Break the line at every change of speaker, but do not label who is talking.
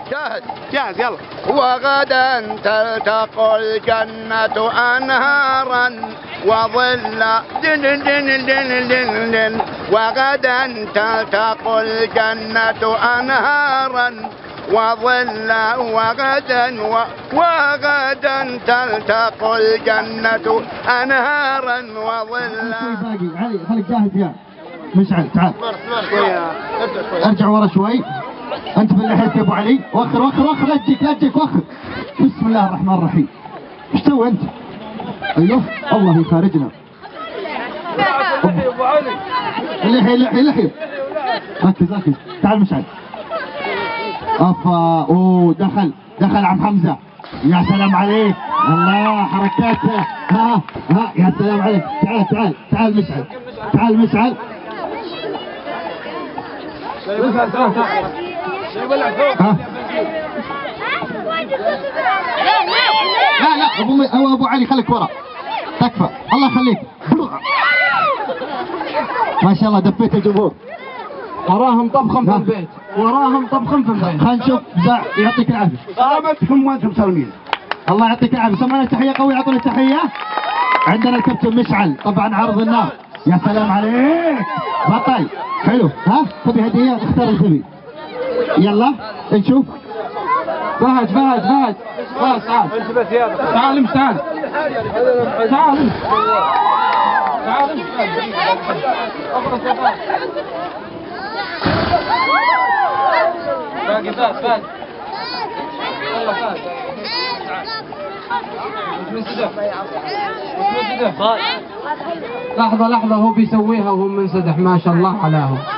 جاهز
جاهز يلا.
وغدا تلتقى الجنة أنهارا وظلا دن دن دن دن دن. وغدا تلتقى الجنة أنهارا وظلا وغدا تلتقى الجنة أنهارا وظلا.
باقي علي خليك جاهز يا مشعل. تعال ارجع ورا شوي. انت باللحية يا ابو علي. وخر وخر وخر لا تجيك وخر. بسم الله الرحمن الرحيم. ايش تسوي انت؟ ايوه الله يخارجنا. اللحية ركز. تعال مشعل. افا اوه دخل عم حمزة. يا سلام عليك. الله حركاته. ها يا سلام عليك. تعال مشعل. لا ابو علي خليك ورا. تكفى الله يخليك. ما شاء الله دفيت الجمهور.
وراهم طبخم في البيت.
خلينا نشوف يعطيك العافيه.
سلامتكم وانتم سالمين.
الله يعطيك العافيه. سمعنا تحيه قويه. اعطونا التحيه. عندنا الكابتن مشعل طبعا عرض النار. يا سلام عليك بطل. حلو. خذي هديه اختار اللي تبي. يلا نشوف.
فهد خلاص تعال امس تعال باقي فهد يلا فهد لحظة هو بيسويها وهو منسدح ما شاء الله عليهم.